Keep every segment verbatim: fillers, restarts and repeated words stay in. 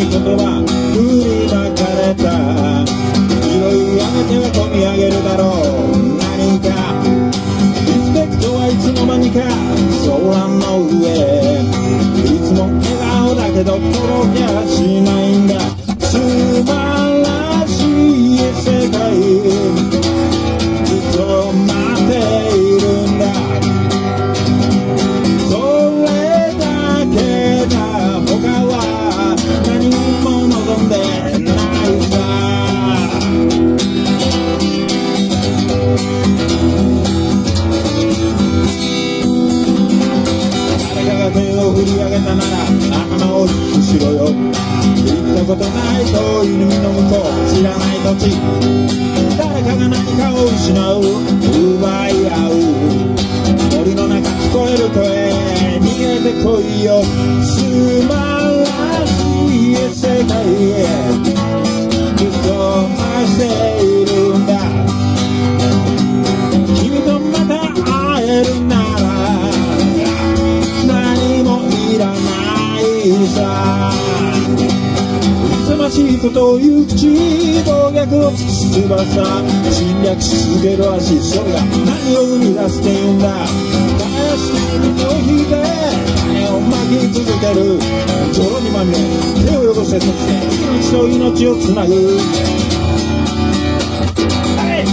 ない言葉振り撒かれた、拾い上げては込み上げるだろう何か、リスペクトはいつの間にか空の上、いつも笑顔だけど届きやしないんだ、素晴らしい世界ずっと待っているんだ、それだけだ他は何も望んでないさ、誰かが剣を振り上げたなら頭を低くしろよ、行ったことない遠い海の向こう、知らない土地、誰かが何かを失う、奪い合う、森の中聞こえる声、逃げてこいよ、素晴らしい世界へずっと探しているんだ、君とまた会えるなら何もいらないさ、勇ましいことをいう口、暴虐を尽くす翼、侵略し続ける脚、それが何を生み出すっていうんだ、返して水を引いて種を撒き続ける、泥にまみれ手を汚せ、そして命と命をつなぐ、はい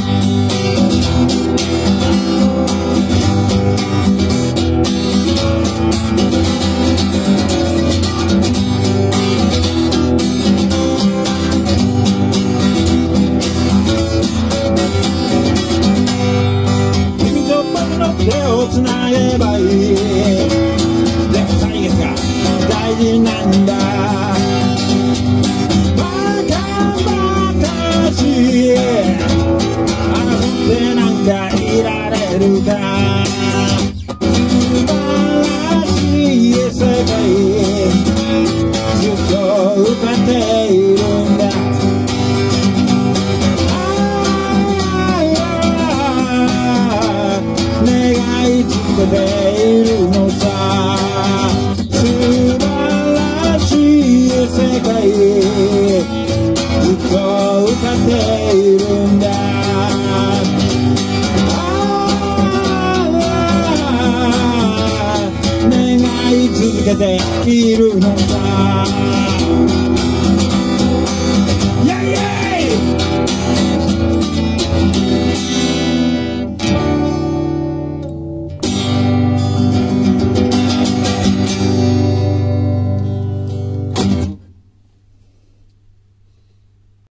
手をつなげばいい、で歳月が大事なんだ、バカバカしい争ってなんかいられるか、素晴らしい世界ずっと歌っているんだ、続けているのさ、素晴らしい世界ずっと歌っているんだ、願い続けているのさ。